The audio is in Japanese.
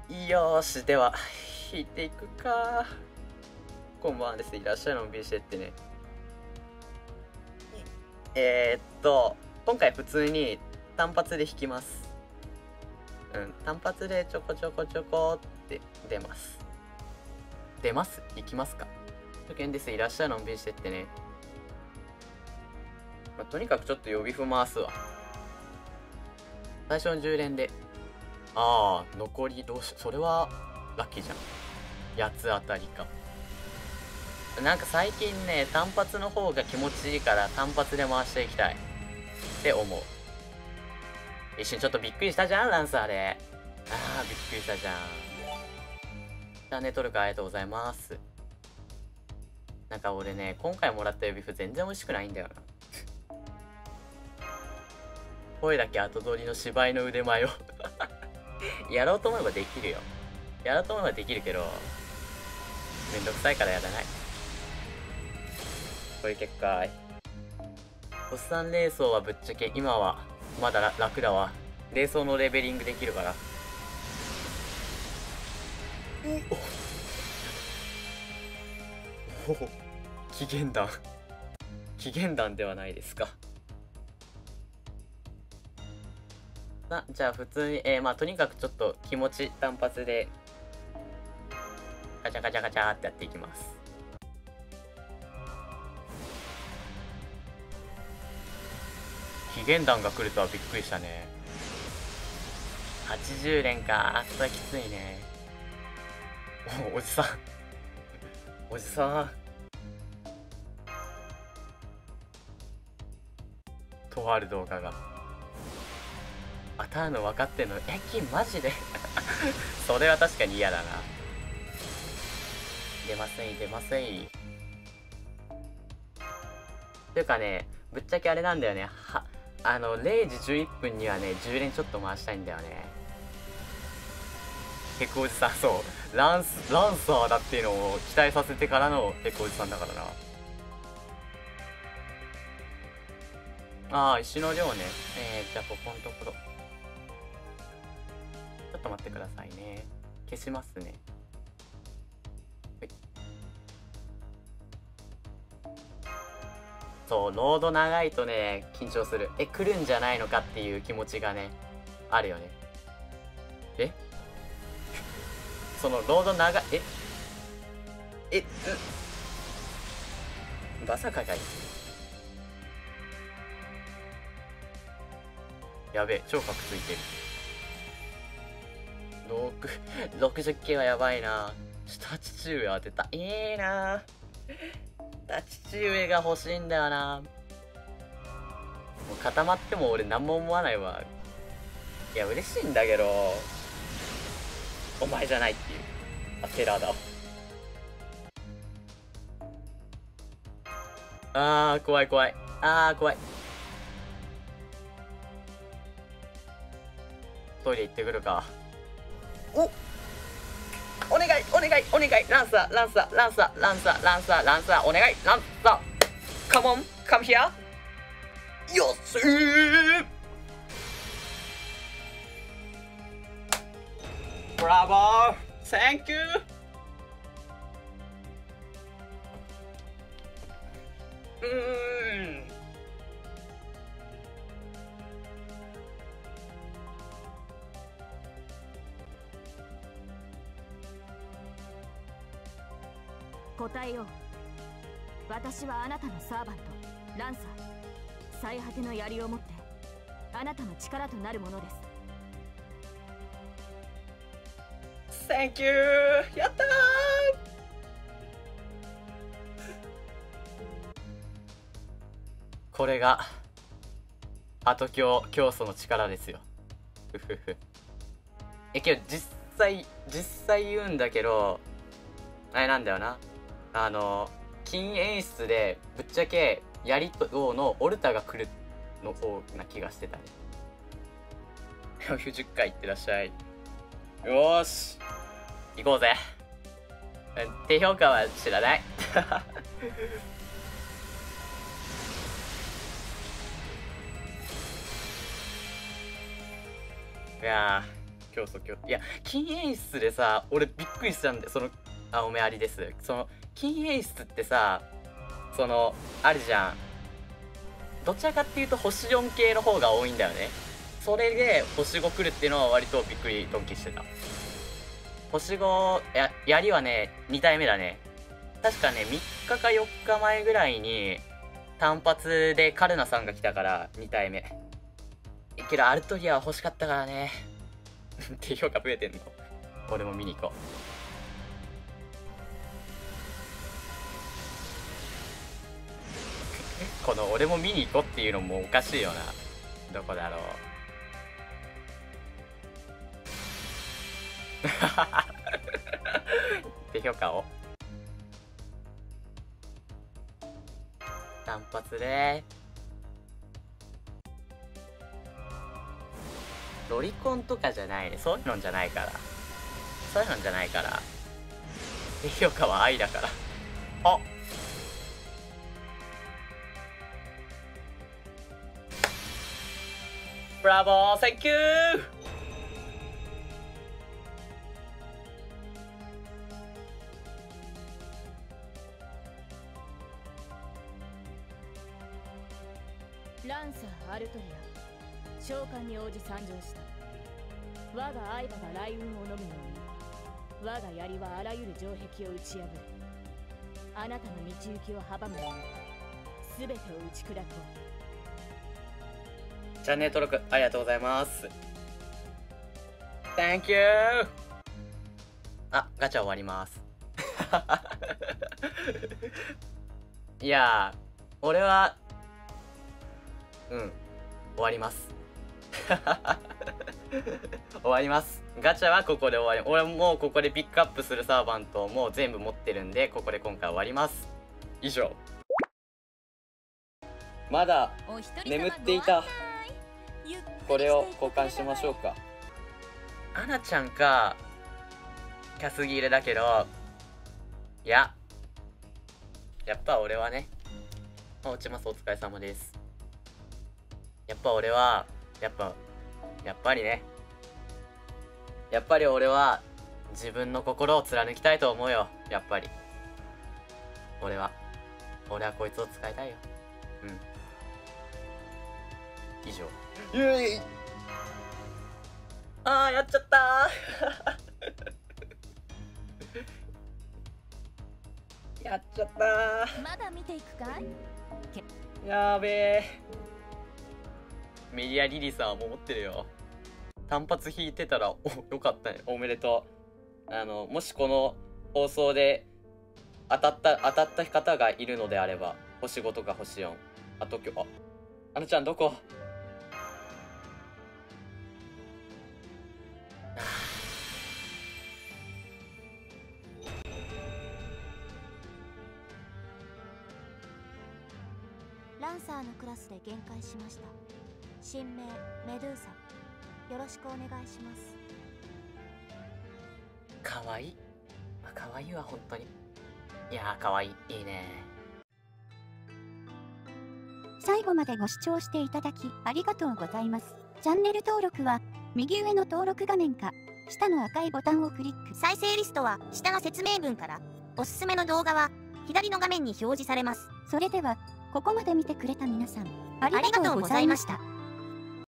よーし、では引いていくか。こんばんはです。いらっしゃいのんびりしてってね。今回普通に単発で引きます。単発でちょこちょこちょこって出ます。行きますか。初見です。いらっしゃいのんびりしてってね。とにかくちょっと予備譜回すわ。最初の10連で。残りどうし、それはラッキーじゃん。八つ当たりか。なんか最近ね、単発の方が気持ちいいから単発で回していきたいって思う。一瞬ちょっとびっくりしたじゃん、ランサーで。びっくりしたじゃん。チャンネル登録ありがとうございます。なんか俺ね、今回もらった予備譜全然美味しくないんだよな。声だけ後取りの芝居の腕前をやろうと思えばできるよ。やろうと思えばできるけど、めんどくさいからやらない。こういう結果。おっさん霊装はぶっちゃけ今はまだ楽だわ。霊装のレベリングできるから。紀元弾。紀元弾ではないですか。じゃあ普通に、とにかくちょっと気持ち単発でガチャガチャガチャってやっていきます。紀元弾が来るとはびっくりしたね。80連か。それはきついね。おじさんおじさんとある動画が当たるの分かってんの。金マジでそれは確かに嫌だな。出ません出ません。というかね、ぶっちゃけあれなんだよね。0時11分にはね、10連ちょっと回したいんだよね。ヘクおじさん、そう。ランサーだっていうのを期待させてからのヘクおじさんだからな。石の量ね。じゃあここのところ。ちょっと待ってくださいね。消しますね。はい。そう、ロード長いとね、緊張する。来るんじゃないのかっていう気持ちがね、あるよね。そのロード長い、まさかかい。やべえ、超覚ついてる。60系はやばいな。下父上当てた。いいな。下父上が欲しいんだよな。もう固まっても俺何も思わないわ。いや、嬉しいんだけど、お前じゃないっていう。テラーだ。怖い怖い。怖い。トイレ行ってくるか。お願いランサー、お願いランサー、カモンカムヒア。よっしー。ブラボー、サンキュー。 答えよう。私はあなたのサーバント、ランサー。最果ての槍を持ってあなたの力となるものです。 サンキュー。やったー。これが鳩教教祖の力ですよ。けど実際言うんだけど、あれなんだよな。金演出でぶっちゃけ槍とのオルタが来るの方な気がしてたね。90回いってらっしゃい。よーし行こうぜ。低評価は知らない。いや競争。いや、金演出でさ、俺びっくりしたんで、その、あ、おめありです。その、金演出ってさ、その、あるじゃん。どちらかっていうと星4系の方が多いんだよね。それで星5来るっていうのは割とびっくりドンキしてた。星5、槍はね、2体目だね。確かね、3日か4日前ぐらいに、単発でカルナさんが来たから2体目。けどアルトリアは欲しかったからね。って評価増えてんの。俺も見に行こう。この俺も見に行こうっていうのもおかしいよな。どこだろう。低評価を単発でロリコンとかじゃないね。そういうのじゃないから。そういうのじゃないから。低評価は愛だから。あ、ブラボー、センキュー。 ランサー・アルトリア、召喚に応じ参上した。我が愛馬が雷雲を飲むように、我が槍はあらゆる城壁を打ち破る。あなたの道行きを阻むように全てを打ち砕こう。チャンネル登録ありがとうございます。 Thank you。 あ、ガチャ終わります。いやー、俺は終わります。終わります。ガチャはここで終わり。俺もうここでピックアップするサーバントもう全部持ってるんで、ここで今回終わります。以上。まだ眠っていた。これを交換しましょうか。アナちゃんかキャスギルだけど、いややっぱ俺はね、落ちます。お疲れ様です。やっぱ俺はやっぱりね、やっぱり俺は自分の心を貫きたいと思うよ。やっぱり俺はこいつを使いたいよ。以上。あー、やっちゃったー。やっちゃったー。 まだ見ていくかい？ やーべえ。メディアリリーさんはもう持ってるよ。単発引いてたら、よかったね。おめでとう。もしこの放送で当たった方がいるのであれば、星5とか星4。あと今日、あのちゃんどこ？ ランサーのクラスで限界しました。新名メドゥーサ、よろしくお願いします。 かわいい。かわいいわ本当に。いやー、かわいい。いいね。 最後までご視聴していただきありがとうございます。チャンネル登録は右上の登録画面か下の赤いボタンをクリック。 再生リストは下の説明文から、おすすめの動画は左の画面に表示されます。 それではここまで見てくれた皆さんありがとうございました。